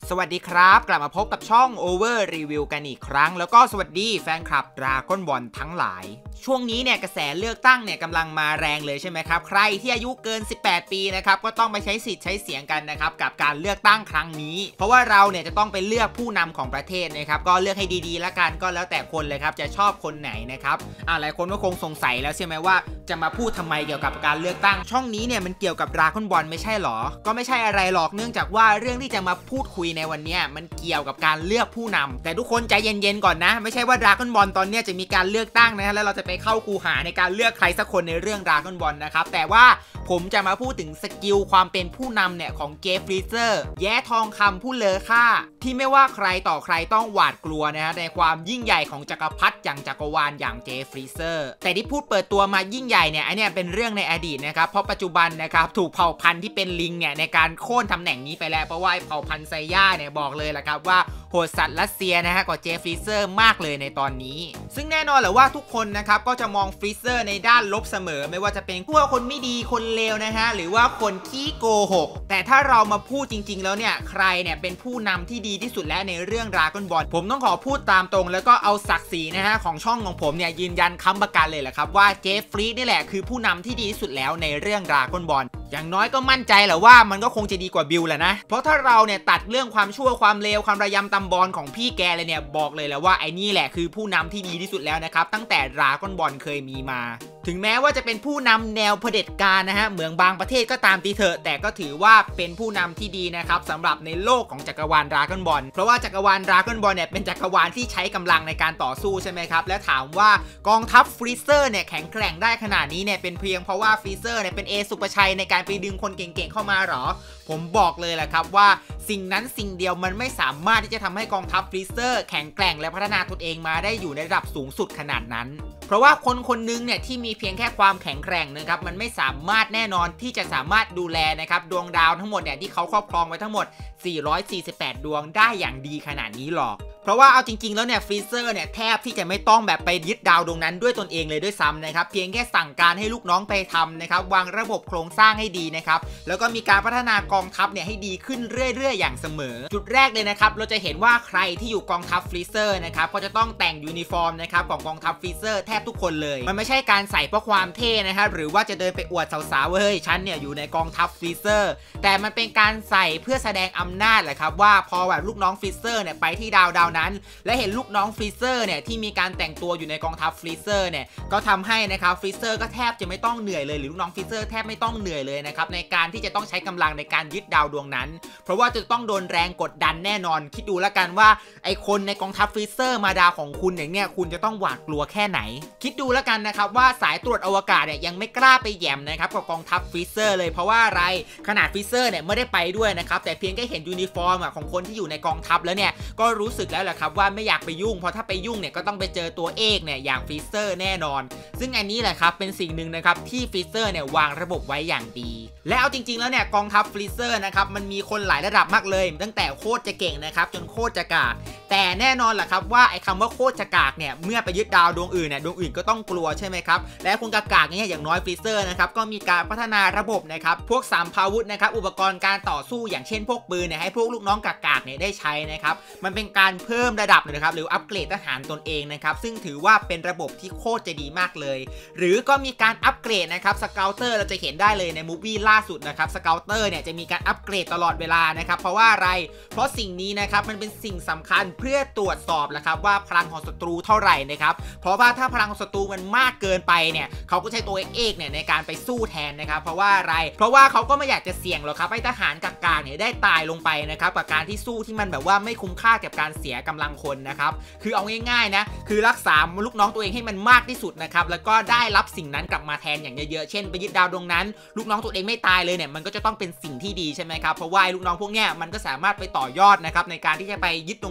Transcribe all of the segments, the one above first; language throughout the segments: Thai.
สวัสดีครับกลับมาพบกับช่อง Over Review กันอีกครั้งแล้วก็สวัสดีแฟนคลับ Dragon Ball ทั้งหลายช่วงนี้เนี่ยกระแสเลือกตั้งเนี่ยกำลังมาแรงเลยใช่ไหมครับใครที่อายุเกิน18ปีนะครับก็ต้องไปใช้สิทธิ์ใช้เสียงกันนะครับกับการเลือกตั้งครั้งนี้เพราะว่าเราเนี่ยจะต้องไปเลือกผู้นำของประเทศนะครับก็เลือกให้ดีๆแล้วกันก็แล้วแต่คนเลยครับจะชอบคนไหนนะครับหลายคนก็คงสงสัยแล้วใช่ไหมว่าจะมาพูดทำไมเกี่ยวกับการเลือกตั้งช่องนี้เนี่ยมันเกี่ยวกับ Dragon Ball ไม่ใช่หรอก็ไม่ใช่อะไรหรอกเนื่องจากว่าเรื่องที่จะมาพูดคุยในวันนี้มันเกี่ยวกับการเลือกผู้นำแต่ทุกคนใจเย็นๆก่อนนะไม่ใช่ว่า Dragon Ball ตอนนี้จะมีการเลือกตั้งนะแล้วเราจะไปเข้าคูหาในการเลือกใครสักคนในเรื่อง Dragon Ball นะครับแต่ว่าผมจะมาพูดถึงสกิลความเป็นผู้นำเนี่ยของเจฟฟรีเซอร์แย้ทองคำผู้เลอค่าที่ไม่ว่าใครต่อใครต้องหวาดกลัวนะฮะในความยิ่งใหญ่ของจักรพรรดิอย่างจักรวาลอย่างเจฟฟรีเซอร์แต่ที่พูดเปิดตัวมายิ่งใหญ่เนี่ยอันนี้เป็นเรื่องในอดีตนะครับเพราะปัจจุบันนะครับถูกเผ่าพันธุ์ที่เป็นลิงเนี่ยในการโค่นตำแหน่งนี้ไปแล้วเพราะว่าเผ่าพันธุ์ไซย่าเนี่ยบอกเลยแหละครับว่าโหดสัตว์รัสเซียนะฮะกว่าเจฟฟรีเซอร์มากเลยในตอนนี้ซึ่งแน่นอนแหละว่าทุกคนนะครับก็จะมองฟรีเซอร์ในด้านลบเสมอไม่ว่าจะเป็นพวกคนไม่ดีคนเลวนะฮะหรือว่าคนขี้โกหกแต่ถ้าเรามาพูดจริงๆแล้วเนี่ยใครเนี่ยเป็นผู้นำที่ดีที่สุดแล้วในเรื่อง Dragon Ball ผมต้องขอพูดตามตรงแล้วก็เอาศักดิ์ศรีนะฮะของช่องของผมเนี่ยยืนยันค้ำประกันเลยแหละครับว่าเจฟฟรีนี่แหละคือผู้นำที่ดีที่สุดแล้วในเรื่อง Dragon Ball อย่างน้อยก็มั่นใจแหละว่ามันก็คงจะดีกว่าบิลแหละนะเพราะถ้าเราเนี่ยตัดเรื่องความชั่วความเลวความระยำตำบอลของพี่แกเลยเนี่ยบอกเลยแหละว่าไอ้นี่แหละคือผู้นำที่ดีที่สุดแล้วนะครับตั้งแต่ Dragon Ball เคยมีมาถึงแม้ว่าจะเป็นผู้นำแนวเผด็จการนะฮะเหมืองบางประเทศก็ตามตีเถอะแต่ก็ถือว่าเป็นผู้นำที่ดีนะครับสำหรับในโลกของจักรวาล Dragon Ball เพราะว่าจักรวาล Dragon Ball เนี่ยเป็นจักรวาลที่ใช้กำลังในการต่อสู้ใช่ไหมครับและถามว่ากองทัพฟรีเซอร์เนี่ยแข็งแกร่งได้ขนาดนี้เนี่ยเป็นเพียงเพราะว่าฟรีเซอร์เนี่ยเป็นเอสุปชัยในการไปดึงคนเก่งๆเข้ามาหรอผมบอกเลยแหละครับว่าสิ่งนั้นสิ่งเดียวมันไม่สามารถที่จะทำให้กองทัพฟรีเซอร์แข็งแกร่งและพัฒนาตนเองมาได้อยู่ในระดับสูงสุดขนาดนั้นเพราะว่าคนคนนึงเนี่ยที่มีเพียงแค่ความแข็งแกร่งนะครับมันไม่สามารถแน่นอนที่จะสามารถดูแลนะครับดวงดาวทั้งหมดเนี่ยที่เขาครอบครองไว้ทั้งหมด448ดวงได้อย่างดีขนาดนี้หรอกเพราะว่าเอาจริงๆแล้วเนี่ยฟรีเซอร์เนี่ยแทบที่จะไม่ต้องแบบไปยึดดาวดวงนั้นด้วยตนเองเลยด้วยซ้ำนะครับเพียงแค่สั่งการให้ลูกน้องไปทำนะครับวางระบบโครงสร้างให้ดีนะครับแล้วก็มีการพัฒนากองทัพเนี่ยให้ดีขึ้นเรื่อยๆอย่างเสมอจุดแรกเลยนะครับเราจะเห็นว่าใครที่อยู่กองทัพฟรีเซอร์นะครับก็จะต้องแต่งยูนิฟอร์มนะครับของกองทัพฟรีเซอร์แทบทุกคนเลยมันไม่ใช่การใส่เพราะความเท่นะครับหรือว่าจะเดินไปอวดสาวๆว่าเฮ้ยฉันเนี่ยอยู่ในกองทัพฟรีเซอร์แต่มันเป็นการใส่เพื่อแสดงอำนาจแหละครับว่าพอแบบลูกน้องฟรีเซอร์เนี่ยไปที่ดาวนั้นและเห็นลูกน้องฟรีเซอร์เนี่ยที่มีการแต่งตัวอยู่ในกองทัพฟรีเซอร์เนี่ยก็ทำให้นะครับฟรีเซอร์ก็แทบจะไม่ต้องเหนื่อยเลยหรือลูกน้องฟรีเซอร์แทบไม่ต้องเหนื่อยเลยนะครับในการที่จะต้องใช้กำลังในการยึดดาวดวงนั้นเพราะว่าจะต้องโดนแรงกดดันแน่นอนคิดดูแล้วกันว่าไอคนในกองทัพฟรีเซอร์มาดาวของคุณอย่างเนี้ยคุณจะต้องหวาดกลัวแค่ไหนคิดดูแล้วกันนะครับว่าสายตรวจอวกาศเนี่ยยังไม่กล้าไปแย่มนะครับกับกองทัพฟรีเซอร์เลยเพราะว่าอะไรขนาดฟรีเซอร์เนี่ยไม่ได้ไปด้วยนะครับแต่เพียงแค่เห็นยูนิฟอร์มของคนที่อยู่ในกองทัพแล้วเนี่ยก็รู้สึกแล้วแหละครับว่าไม่อยากไปยุ่งเพราะถ้าไปยุ่งเนี่ยก็ต้องไปเจอตัวเอกเนี่ยอย่างฟรีเซอร์แน่นอนซึ่งอันนี้แหละครับเป็นสิ่งหนึ่งนะครับที่ฟรีเซอร์เนี่ยวางระบบไว้อย่างดีและเอาจริงๆแล้วเนี่ยกองทัพฟรีเซอร์นะครับมันมีคนหลายระดับมากเลยตั้งแต่โคตรจะเก่งนะครับจนโคตรจะกากแต่แน่นอนแหละครับว่าไอ้คำว่าโคตรจะกากเนี่ยเมื่อไปยึดดาวดวงอื่นเนี่ยดวงอื่นก็ต้องกลัวใช่ไหมครับและคุณกากเนี่ยอย่างน้อยฟรีเซอร์นะครับก็มีการพัฒนาระบบนะครับพวกสามพาวุธนะครับอุปกรณ์การต่อสู้อย่างเช่นพวกปืนเนี่ยให้พวกลูกน้องกากเนี่ยได้ใช้นะครับมันเป็นการเพิ่มระดับนะครับหรืออัปเกรดทหารตนเองนะครับซึ่งถือว่าเป็นระบบที่โคตรจะดีมากเลยหรือก็มีการอัปเกรดนะครับสเกลเตอร์เราจะเห็นได้เลยในมูฟวี่ล่าสุดนะครับสเกลเตอร์เนี่ยจะมีการอัปเกรดตลอดเวลานะครับเพราะว่าอะไรเพราะสิ่งนี้นะครับมันเป็นสิ่งสำคัญเพื่อตรวจสอบนะครับว่าพลังของศัตรูเท่าไหร่นะครับเพราะว่าถ้าพลังของศัตรูมันมากเกินไปเนี่ยเขาก็ใช้ตัวเอกเนี่ยในการไปสู้แทนนะครับเพราะว่าอะไรเพราะว่าเขาก็ไม่อยากจะเสี่ยงหรอกครับให้ทหารกากๆเนี่ยได้ตายลงไปนะครับกับการที่สู้ที่มันแบบว่าไม่คุ้มค่ากับการเสียกำลังคนนะครับคือเอาง่ายๆนะคือรักษาลูกน้องตัวเองให้มันมากที่สุดนะครับแล้วก็ได้รับสิ่งนั้นกลับมาแทนอย่างเยอะๆเช่นไปยึดดาวดวงนั้นลูกน้องตัวเองไม่ตายเลยเนี่ยมันก็จะต้องเป็นสิ่งที่ดีใช่ไหมครับเพราะว่าลูกน้องพวกเนี้ยมันก็สามารถไปต่อยอดนะครับในการที่จะไปยึดดวงดาวดวง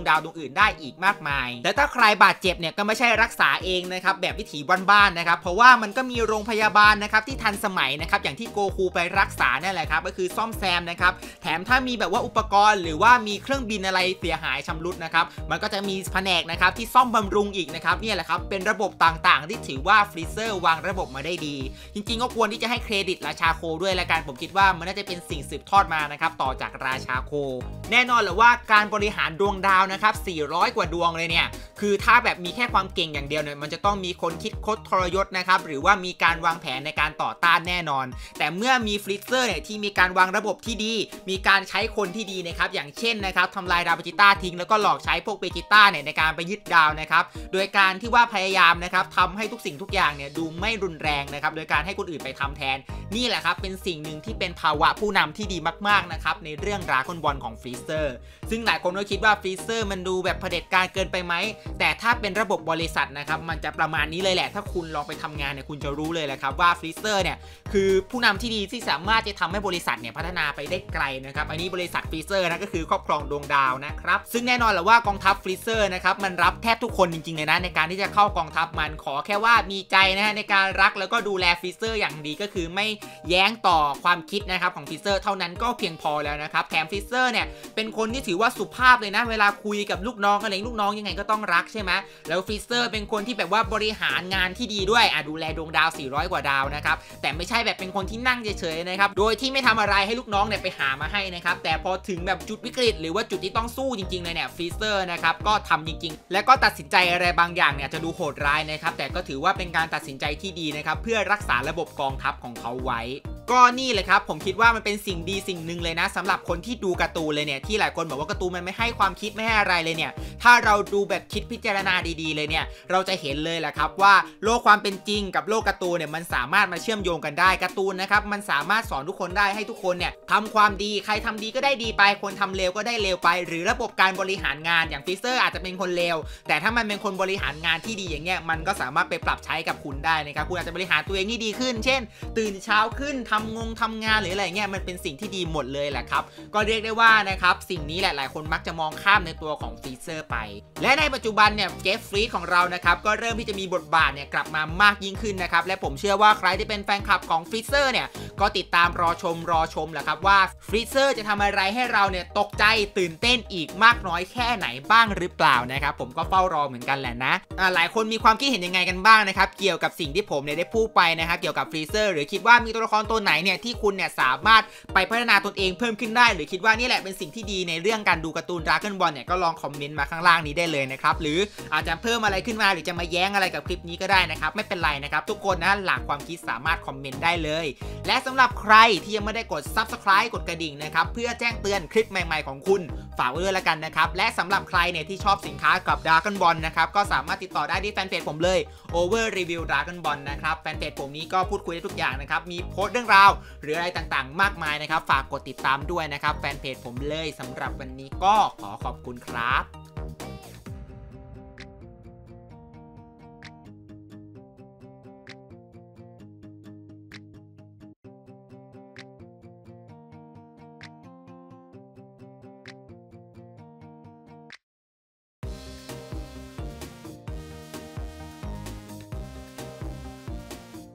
อื่นได้อีกมากมายและถ้าใครบาดเจ็บเนี่ยก็ไม่ใช่รักษาเองนะครับแบบวิถีบ้านๆนะครับเพราะว่ามันก็มีโรงพยาบาลนะครับที่ทันสมัยนะครับอย่างที่โกคูไปรักษานั่นแหละครับก็คือซ่อมแซมนะครับแถมถ้ามีแบบว่าอุปกรณ์หรือว่ามีเครื่องบินอะไรเสียหายชำรุดนะครับมันก็จะมีแผนกนะครับที่ซ่อมบำรุงอีกนะครับนี่แหละครับเป็นระบบต่างๆที่ถือว่าฟรีเซอร์วางระบบมาได้ดีจริงๆก็ควรที่จะให้เครดิตราชาโคด้วยละกันผมคิดว่ามันน่าจะเป็นสิ่งสืบทอดมานะครับต่อจากราชาโคแน่นอนเลยว่าการบริหารดวงดาวนะครับ400 กว่าดวงเลยเนี่ยคือถ้าแบบมีแค่ความเก่งอย่างเดียวเนี่ยมันจะต้องมีคนคิดคดทรยศนะครับหรือว่ามีการวางแผนในการต่อต้านแน่นอนแต่เมื่อมีฟรีเซอร์เนี่ยที่มีการวางระบบที่ดีมีการใช้คนที่ดีนะครับอย่างเช่นนะครับทำลายดาวเบจิต้าทิ้งแล้วก็หลอกใช้พวกเบจิต้าเนี่ยในการไปยึดดาวนะครับโดยการที่ว่าพยายามนะครับทำให้ทุกสิ่งทุกอย่างเนี่ยดูไม่รุนแรงนะครับโดยการให้คนอื่นไปทำแทนนี่แหละครับเป็นสิ่งหนึ่งที่เป็นภาวะผู้นำที่ดีมากๆนะครับในเรื่องดราก้อนบอลของฟรีเซอร์ซึ่งหลายคนก็คิดว่าฟรีเซอร์มันดูแบบเผด็จการเกินไปไหมแต่ถ้าเป็นระบบบริษัทนะครับมันจะประมาณนี้เลยแหละถ้าคุณลองไปทำงานเนี่ยคุณจะรู้เลยแหละครับว่าฟรีเซอร์เนี่ยคือผู้นำที่ดีที่สามารถจะทำให้บริษัทเนี่ยพัฒนาไปได้ไกลนะครับอันนี้บริษัทฟรีเซอร์นะก็คือครอบครองดวงดาวนะครับซึ่งแน่นอนแหละว่ากองทัพฟรีเซอร์นะครับมันรับแทบทุกคนจริงๆเลยนะในการที่จะเข้ากองทัพมันขอแค่ว่ามีใจนะฮะในการรักแล้วก็ดูแลฟรีเซอร์อย่างดีก็คือไม่แย้งต่อความคิดนะครับของฟรีเซอร์เท่านั้นก็เพียงพอแล้วนะครับแถมฟรีเซอร์เนี่ยเป็นคนที่ถือว่าสุภาพเลยนะเวลาคุยกับลูกน้องอะไรลูกน้องยังไงก็ต้องรักใช่ไหมแล้วฟรีเซอร์เป็นคนที่แบบว่าบริหารงานที่ดีด้วยดูแลดวงดาว400 กว่าดาวนะครับแต่ไม่ใช่แบบเป็นคนที่นั่งเฉยๆนะครับโดยที่ไม่ทำอะไรให้ลูกน้องเนี่ยไปหามาให้นะครับแต่พอถึงแบบจุดวิกฤตหรือว่าจุดที่ต้องสู้จริงๆเลยเนี่ยฟรีเซอร์นะครับก็ทำจริงๆและก็ตัดสินใจอะไรบางอย่างเนี่ยจะดูโหดร้ายนะครับแต่ก็ถือว่าเป็นการตัดสินใจที่ดีนะครับเพื่อรักษาระบบกองทัพของเขาไว้ก็นี่เลยครับผมคิดว่ามันเป็นสิ่งดีสิ่งหนึ่งเลยนะสำหรับคนที่ดูการ์ตูนเลยเนี่ยที่หลายคนบอกว่าการ์ตูนมันไม่ให้ความคิดไม่ให้อะไรเลยเนี่ยถ้าเราดูแบบคิดพิจารณาดีๆเลยเนี่ยเราจะเห็นเลยแหละครับว่าโลกความเป็นจริงกับโลกการ์ตูนเนี่ยมันสามารถมาเชื่อมโยงกันได้การ์ตูนนะครับมันสามารถสอนทุกคนได้ให้ทุกคนเนี่ยทำความดีใครทำดีก็ได้ดีไปคนทำเลวก็ได้เลวไปหรือระบบการบริหารงานอย่างฟรีเซอร์อาจจะเป็นคนเลวแต่ถ้ามันเป็นคนบริหารงานที่ดีอย่างเงี้ยมันก็สามารถไปปรับใช้กับคุณได้นะครับคุณอาจจะบริหารตัวเองนี่ดีขึ้นเช่นตื่นเช้าขึ้นทำงานหรืออะไรเงี้ยมันเป็นสิ่งที่ดีหมดเลยแหละครับก็เรียกได้ว่านะครับสิ่งนี้แหละหลายคนมักจะมองข้ามในตัวของฟรีเซอร์ไปและในปัจจุบันเนี่ยเจฟฟรีดของเรานะครับก็เริ่มที่จะมีบทบาทเนี่ยกลับมามากยิ่งขึ้นนะครับและผมเชื่อว่าใครที่เป็นแฟนคลับของฟรีเซอร์เนี่ยก็ติดตามรอชมแหละครับว่าฟรีเซอร์จะทำอะไรให้เราเนี่ยตกใจตื่นเต้นอีกมากน้อยแค่ไหนบ้างหรือเปล่านะครับผมก็เฝ้ารอเหมือนกันแหละนะหลายคนมีความคิดเห็นยังไงกันบ้างนะครับเกี่ยวกับสิ่งที่ผมเนี่ยได้พูดไปนะครับเกี่ยวกับฟรีเซอร์หรือคิดว่ามีตัวละครตัวไหนเนี่ยที่คุณเนี่ยสามารถไปพัฒนาตนเองเพิ่มขึ้นได้หรือคิดว่านี่แหละเป็นสิ่งที่ดีในเรื่องการดูการ์ตูนดราก้อนบอลเนี่ยก็ลองคอมเมนต์มาข้างล่างนี้ได้เลยนะครับหรืออาจจะเพิ่มอะไรขึ้นมาหรือจะมาแย้งอะไรกับคลิปนี้ก็ได้นะครับไม่เป็นไรนะครับทุกคนนะหลากความคิดสามารถคอมเมนต์ได้เลยและสำหรับใครที่ยังไม่ได้กด Subscribe กดกระดิ่งนะครับเพื่อแจ้งเตือนคลิปใหม่ๆของคุณฝากไว้ด้วยละกันนะครับและสำหรับใครเนี่ยที่ชอบสินค้ากับดราก้อนบอลนะครับก็สามารถติดต่อได้ที่แฟนเพจผมเลย Over Review Dragon Ball นะครับแฟนเพจผมนี้ก็พูดคุยได้ทุกอย่างนะครับมีโพสต์เรื่องราวหรืออะไรต่างๆมากมายนะครับฝากกดติดตามด้วยนะครับแฟนเพจผมเลยสำหรับวันนี้ก็ขอขอบคุณครับ